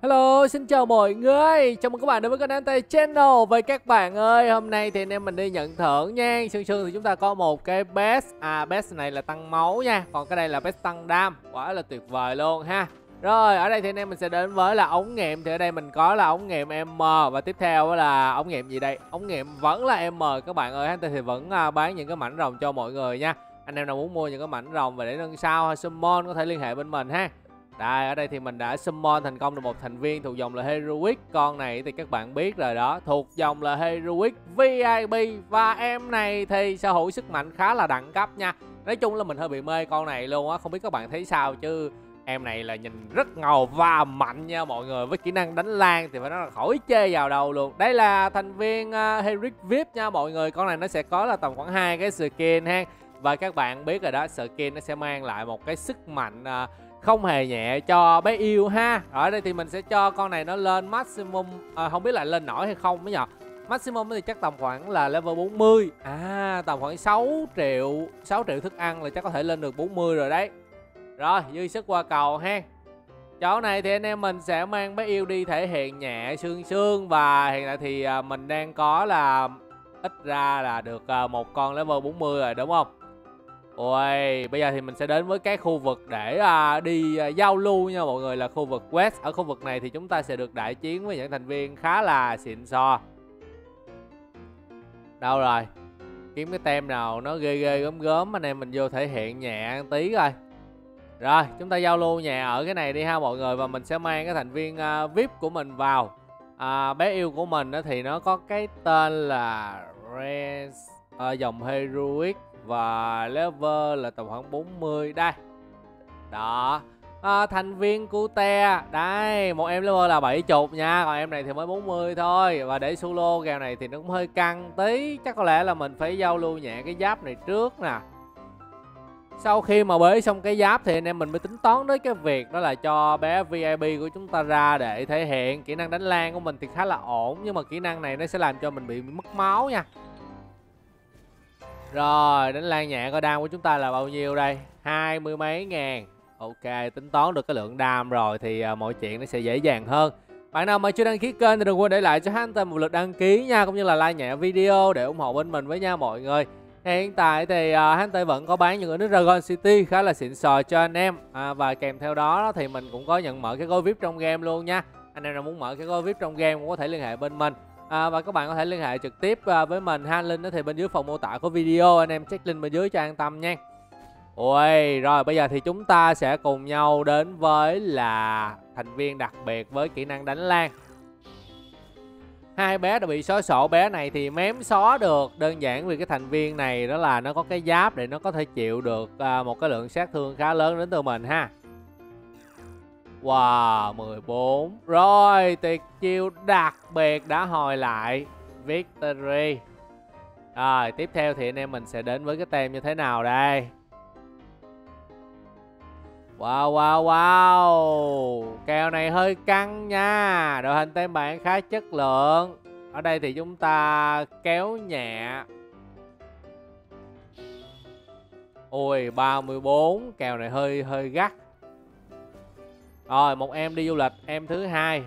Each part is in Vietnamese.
Hello, xin chào mọi người. Chào mừng các bạn đến với kênh Ante Channel. Vậy các bạn ơi, hôm nay thì anh em mình đi nhận thưởng nha. Sương sương thì chúng ta có một cái best. Best này là tăng máu nha. Còn cái đây là best tăng đam. Quá là tuyệt vời luôn ha. Rồi, ở đây thì anh em mình sẽ đến với là ống nghiệm. Thì ở đây mình có là ống nghiệm M. Và tiếp theo là ống nghiệm gì đây? Ống nghiệm vẫn là M các bạn ơi. Ante thì vẫn bán những cái mảnh rồng cho mọi người nha. Anh em nào muốn mua những cái mảnh rồng và để nâng sao hay summon có thể liên hệ bên mình ha. Đây, ở đây thì mình đã summon thành công được một thành viên thuộc dòng là Heroic. Con này thì các bạn biết rồi đó, thuộc dòng là Heroic VIP. Và em này thì sở hữu sức mạnh khá là đẳng cấp nha. Nói chung là mình hơi bị mê con này luôn á. Không biết các bạn thấy sao chứ em này là nhìn rất ngầu và mạnh nha mọi người. Với kỹ năng đánh lan thì phải nói là khỏi chê vào đâu luôn. Đây là thành viên Heroic VIP nha mọi người. Con này nó sẽ có là tầm khoảng 2 cái skin ha. Và các bạn biết rồi đó, skin nó sẽ mang lại một cái sức mạnh không hề nhẹ cho bé yêu ha. Ở đây thì mình sẽ cho con này nó lên maximum, không biết là lên nổi hay không mới nhờ. Maximum thì chắc tầm khoảng là level 40. Tầm khoảng 6 triệu thức ăn là chắc có thể lên được 40 rồi đấy. Rồi, dư sức qua cầu ha. Chỗ này thì anh em mình sẽ mang bé yêu đi thể hiện nhẹ sương sương. Và hiện tại thì mình đang có là ít ra là được một con level 40 rồi đúng không? Ôi, bây giờ thì mình sẽ đến với cái khu vực để đi giao lưu nha mọi người, là khu vực West. Ở khu vực này thì chúng ta sẽ được đại chiến với những thành viên khá là xịn sò. Đâu rồi? Kiếm cái tem nào nó ghê ghê gớm gớm anh em mình vô thể hiện nhẹ tí coi. Rồi, chúng ta giao lưu nhẹ ở cái này đi ha mọi người. Và mình sẽ mang cái thành viên VIP của mình vào. Bé yêu của mình thì nó có cái tên là Res, dòng Heroic. Và level là tầm khoảng 40. Đây. Đó. Thành viên Cute. Đây. Một em level là 70 nha. Còn em này thì mới 40 thôi. Và để solo kèo này thì nó cũng hơi căng tí. Chắc có lẽ là mình phải giao lưu nhẹ cái giáp này trước nè. Sau khi mà bế xong cái giáp thì anh em mình mới tính toán đến cái việc đó là cho bé VIP của chúng ta ra để thể hiện. Kỹ năng đánh lan của mình thì khá là ổn. Nhưng mà kỹ năng này nó sẽ làm cho mình bị mất máu nha. Rồi, đánh lan nhẹ coi đam của chúng ta là bao nhiêu đây? 20 mấy ngàn. Ok, tính toán được cái lượng đam rồi thì mọi chuyện nó sẽ dễ dàng hơn. Bạn nào mà chưa đăng ký kênh thì đừng quên để lại cho Hunter một lượt đăng ký nha, cũng như là like nhẹ video để ủng hộ bên mình với nha mọi người. Hiện tại thì Hunter vẫn có bán những ở nước Dragon City khá là xịn sò cho anh em. Và kèm theo đó thì mình cũng có nhận mở cái gói VIP trong game luôn nha. Anh em nào muốn mở cái gói VIP trong game cũng có thể liên hệ bên mình. Và các bạn có thể liên hệ trực tiếp với mình ha. Link đó thì bên dưới phần mô tả của video. Anh em check link bên dưới cho an tâm nha. Ôi, rồi bây giờ thì chúng ta sẽ cùng nhau đến với là thành viên đặc biệt với kỹ năng đánh lan. Hai bé đã bị xóa sổ. Bé này thì mém xóa được. Đơn giản vì cái thành viên này đó là nó có cái giáp để nó có thể chịu được một cái lượng sát thương khá lớn đến từ mình ha. Wow, 14. Rồi, tuyệt chiêu đặc biệt đã hồi lại. Victory. Rồi, tiếp theo thì anh em mình sẽ đến với cái tem như thế nào đây? Wow, wow, wow. Kèo này hơi căng nha. Đội hình tem bạn khá chất lượng. Ở đây thì chúng ta kéo nhẹ. Ôi, 34. Kèo này hơi gắt. Rồi, một em đi du lịch, em thứ hai.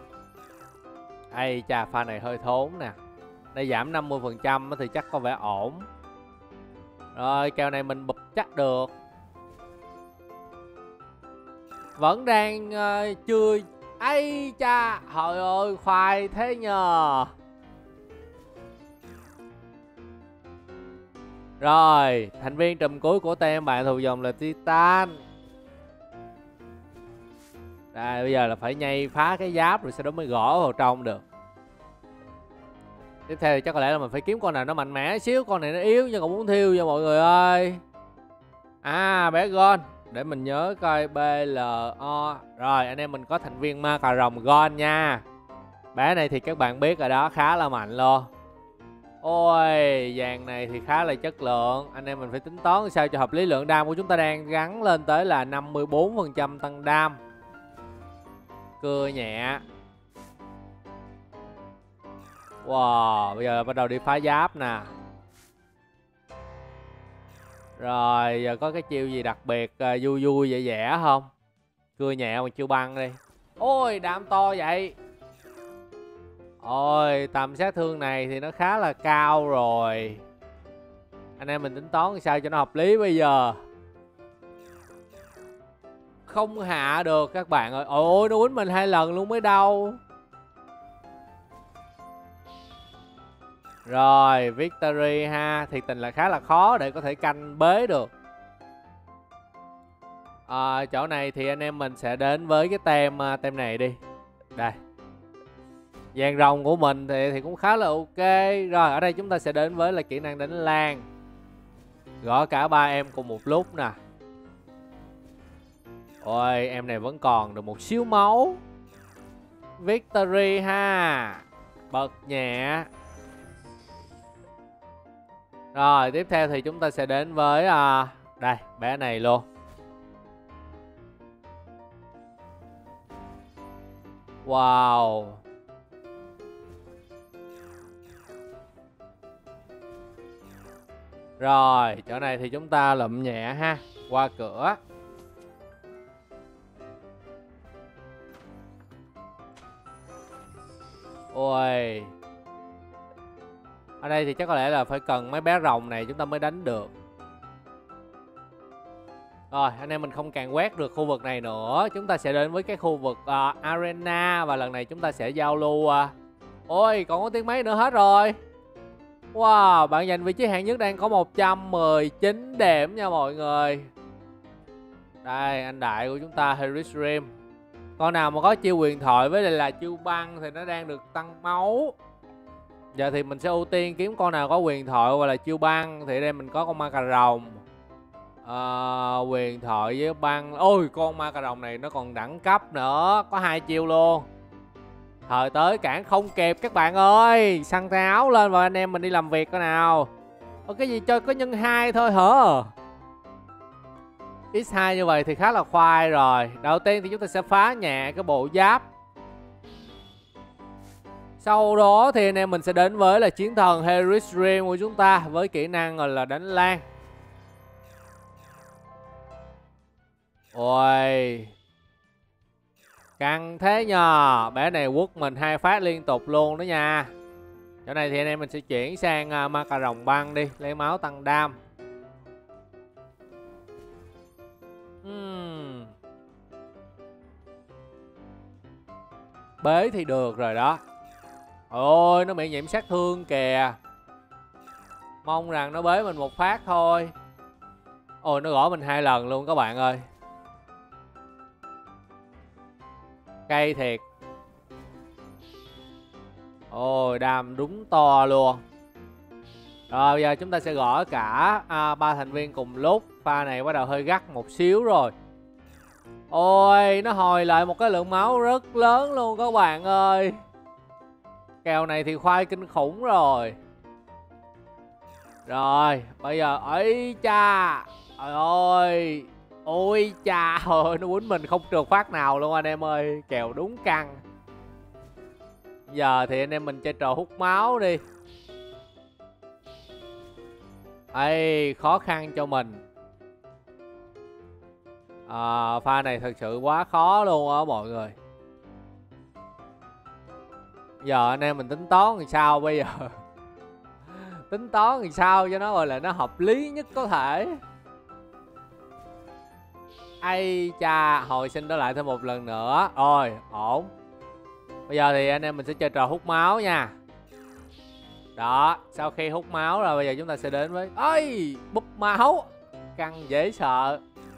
Ây chà, pha này hơi thốn nè. Đây giảm 50% thì chắc có vẻ ổn. Rồi, kèo này mình bụp chắc được. Vẫn đang chưa. Ây cha, trời ơi, khoai thế nhờ. Rồi, thành viên trùm cuối của tem bạn thuộc dòng là Titan. Đây, bây giờ là phải nhây phá cái giáp rồi sau đó mới gõ vào trong được. Tiếp theo thì chắc có lẽ là mình phải kiếm con nào nó mạnh mẽ xíu. Con này nó yếu nhưng còn muốn thiêu cho mọi người ơi. Bé Gon. Để mình nhớ coi BLO. Rồi, anh em mình có thành viên ma cà rồng Gon nha. Bé này thì các bạn biết rồi đó, khá là mạnh luôn. Ôi, dàn này thì khá là chất lượng. Anh em mình phải tính toán sao cho hợp lý. Lượng đam của chúng ta đang gắn lên tới là 54% tăng đam. Cưa nhẹ. Wow, bây giờ bắt đầu đi phá giáp nè. Rồi, giờ có cái chiêu gì đặc biệt vui vui vẻ vẻ không? Cưa nhẹ mà chiêu băng đi. Ôi đam to vậy. Ôi tầm sát thương này thì nó khá là cao rồi. Anh em mình tính toán sao cho nó hợp lý bây giờ. Không hạ được các bạn ơi. Ôi nó quýnh mình 2 lần luôn mới đau. Rồi victory ha. Thiệt tình là khá là khó để có thể canh bế được. Chỗ này thì anh em mình sẽ đến với cái tem này đi. Đây. Dàn rồng của mình thì cũng khá là ok. Rồi ở đây chúng ta sẽ đến với là kỹ năng đánh lan. Gõ cả 3 em cùng một lúc nè. Ôi em này vẫn còn được một xíu máu. Victory ha. Bật nhẹ. Rồi tiếp theo thì chúng ta sẽ đến với đây bé này luôn. Wow. Rồi chỗ này thì chúng ta lụm nhẹ ha. Qua cửa. Ôi. Ở đây thì chắc có lẽ là phải cần mấy bé rồng này chúng ta mới đánh được. Rồi anh em mình không càng quét được khu vực này nữa. Chúng ta sẽ đến với cái khu vực arena. Và lần này chúng ta sẽ giao lưu. Ôi còn có tiếng mấy nữa hết rồi. Wow, bạn giành vị trí hạng nhất đang có 119 điểm nha mọi người. Đây anh đại của chúng ta Harris Rim. Con nào mà có chiêu huyền thoại với lại là chiêu băng thì nó đang được tăng máu. Giờ thì mình sẽ ưu tiên kiếm con nào có huyền thoại hoặc là chiêu băng. Thì đây mình có con ma cà rồng. Huyền thoại với băng. Ôi con ma cà rồng này nó còn đẳng cấp nữa. Có 2 chiêu luôn. Thời tới cản không kịp các bạn ơi. Săn tay áo lên và anh em mình đi làm việc coi nào. Cái gì chơi có nhân 2 thôi hả? X2 như vậy thì khá là khoai rồi. Đầu tiên thì chúng ta sẽ phá nhẹ cái bộ giáp. Sau đó thì anh em mình sẽ đến với là chiến thần Harris Rim của chúng ta. Với kỹ năng gọi là đánh lan. Ôi. Căng thế nhờ. Bé này quất mình 2 phát liên tục luôn đó nha. Chỗ này thì anh em mình sẽ chuyển sang ma cà rồng băng đi. Lấy máu tăng đam. Bế thì được rồi đó. Ôi nó miễn nhiễm sát thương kìa. Mong rằng nó bế mình một phát thôi. Ôi nó gõ mình 2 lần luôn các bạn ơi. Cay thiệt. Ôi đam đúng to luôn. Rồi bây giờ chúng ta sẽ gõ cả 3 thành viên cùng lúc. Pha này bắt đầu hơi gắt một xíu rồi. Ôi nó hồi lại một cái lượng máu rất lớn luôn các bạn ơi. Kèo này thì khoai kinh khủng rồi. Rồi bây giờ ấy cha. Trời ơi. Ôi cha ơi nó quýnh mình không trượt phát nào luôn anh em ơi. Kèo đúng căng. Giờ thì anh em mình chơi trò hút máu đi. Ây khó khăn cho mình. Pha này thật sự quá khó luôn á mọi người. Giờ anh em mình tính toán làm sao bây giờ. Tính toán làm sao cho nó gọi là nó hợp lý nhất có thể. Ây cha hồi sinh đó lại thêm một lần nữa. Rồi ổn. Bây giờ thì anh em mình sẽ chơi trò hút máu nha. Đó sau khi hút máu rồi bây giờ chúng ta sẽ đến với ơi búp máu. Căng dễ sợ.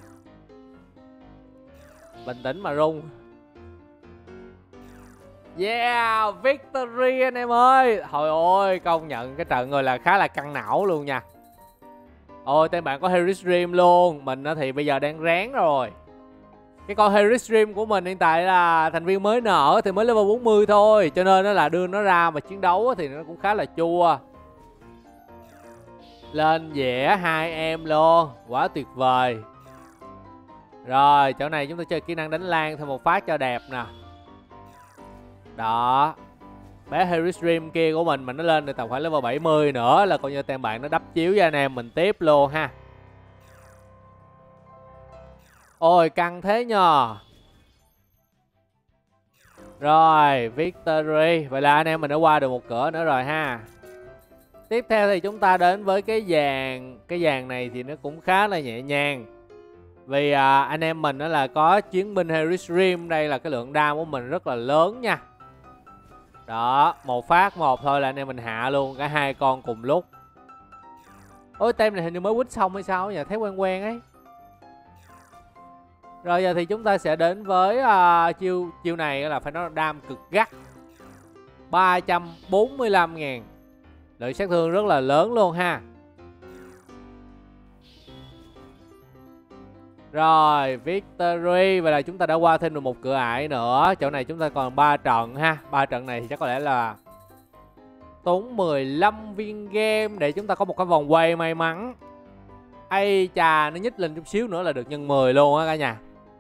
Bình tĩnh mà rung. Yeah victory anh em ơi. Thôi ôi công nhận cái trận rồi là khá là căng não luôn nha. Ôi tên bạn có Harris Rim luôn. Mình thì bây giờ đang ráng rồi. Cái con Harris Rim của mình hiện tại là thành viên mới nở thì mới level 40 thôi. Cho nên nó là đưa nó ra mà chiến đấu thì nó cũng khá là chua. Lên vẽ 2 em luôn. Quá tuyệt vời. Rồi chỗ này chúng ta chơi kỹ năng đánh lan thêm một phát cho đẹp nè. Đó. Bé Harris Rim kia của mình nó lên được tầm khoảng level 70 nữa là coi như tem bạn nó đắp chiếu cho anh em mình tiếp luôn ha. Ôi căng thế nhờ. Rồi, victory. Vậy là anh em mình đã qua được một cửa nữa rồi ha. Tiếp theo thì chúng ta đến với cái dàn. Cái dàn này thì nó cũng khá là nhẹ nhàng. Vì anh em mình đó là có chiến binh Harris Rim. Đây là cái lượng đam của mình rất là lớn nha. Đó, một phát một thôi là anh em mình hạ luôn cả hai con cùng lúc. Ôi, tem này hình như mới quýt xong hay sao nhỉ? Thấy quen quen ấy. Rồi giờ thì chúng ta sẽ đến với chiêu này là phải nói là đam cực gắt. 345.000. Lượng sát thương rất là lớn luôn ha. Rồi, victory. Vậy là chúng ta đã qua thêm được một cửa ải nữa. Chỗ này chúng ta còn 3 trận ha. 3 trận này thì chắc có lẽ là tốn 15 viên game để chúng ta có một cái vòng quay may mắn. Ây chà, nó nhích lên chút xíu nữa là được nhân 10 luôn á cả nhà.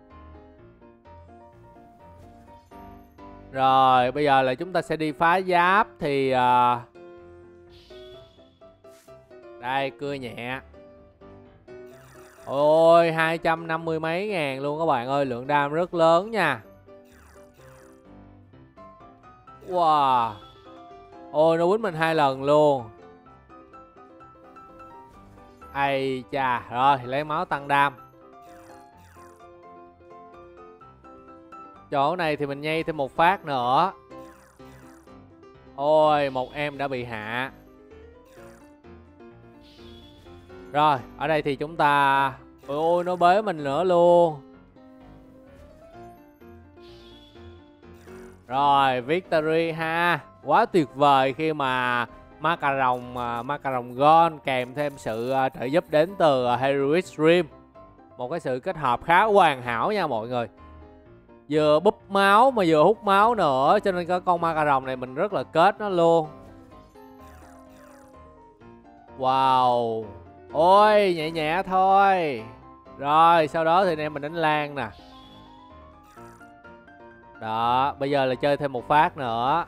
Rồi, bây giờ là chúng ta sẽ đi phá giáp. Thì đây, cưa nhẹ. Ôi, 250 mấy ngàn luôn các bạn ơi. Lượng đam rất lớn nha. Wow. Ôi, nó quýnh mình 2 lần luôn. Ây chà. Rồi, lấy máu tăng đam. Chỗ này thì mình nhây thêm một phát nữa. Ôi, một em đã bị hạ. Rồi, ở đây thì chúng ta... Ôi, nó bế mình nữa luôn. Rồi, victory ha. Quá tuyệt vời khi mà Macaron Gon kèm thêm sự trợ giúp đến từ Heroic Rim. Một cái sự kết hợp khá hoàn hảo nha mọi người. Vừa búp máu mà vừa hút máu nữa. Cho nên cái con Macaron này mình rất là kết nó luôn. Wow. Ôi, nhẹ nhẹ thôi. Rồi, sau đó thì anh em mình đánh lan nè. Đó, bây giờ là chơi thêm một phát nữa.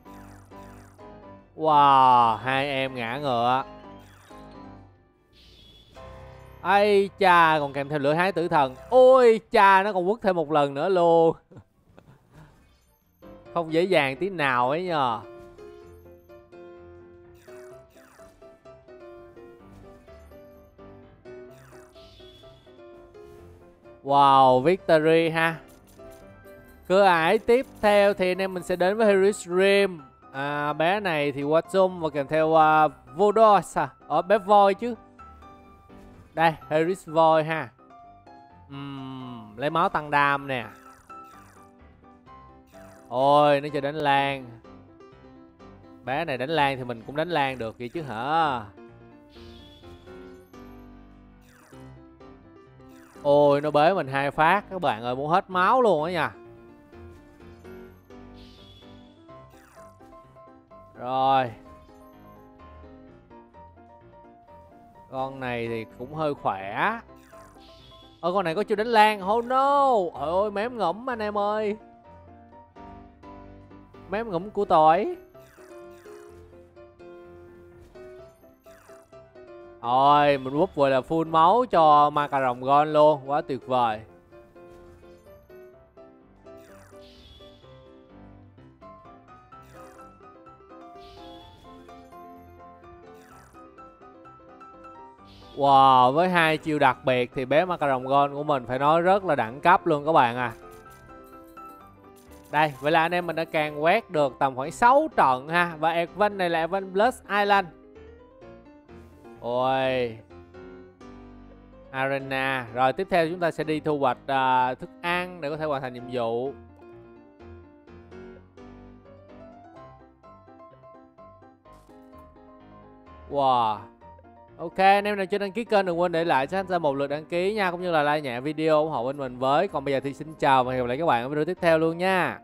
Wow, hai em ngã ngựa. Ây cha, còn kèm theo lửa hái tử thần. Ôi cha, nó còn quất thêm một lần nữa luôn. Không dễ dàng tí nào ấy nhờ. Wow, victory ha. Cửa ải tiếp theo thì anh em mình sẽ đến với Harris Rim. Bé này thì Watum và kèm theo Vodos ở bé voi chứ. Đây, Harris voi ha. Lấy máu tăng đam nè. Ôi, nó cho đánh lan. Bé này đánh lan thì mình cũng đánh lan được vậy chứ hả? Ôi, nó bế mình 2 phát các bạn ơi, muốn hết máu luôn á nha. Rồi. Con này thì cũng hơi khỏe. Con này có chưa đánh lan. Oh no. Trời ơi, mém ngẫm anh em ơi. Mém ngẫm của tỏi. Rồi, mình búp vừa là full máu cho Macaron Gon luôn. Quá tuyệt vời. Wow, với 2 chiêu đặc biệt thì bé Macaron Gon của mình phải nói rất là đẳng cấp luôn các bạn à. Đây, vậy là anh em mình đã càng quét được tầm khoảng 6 trận ha. Và event này là event Plus Island. Ôi, Arena. Rồi tiếp theo chúng ta sẽ đi thu hoạch thức ăn để có thể hoàn thành nhiệm vụ. Wow. Ok, anh em nào chưa đăng ký kênh đừng quên để lại cho anh ta một lượt đăng ký nha. Cũng như là like nhẹ video ủng hộ bên mình với. Còn bây giờ thì xin chào và hẹn gặp lại các bạn ở video tiếp theo luôn nha.